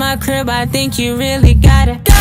my crib, I think you really gotta go.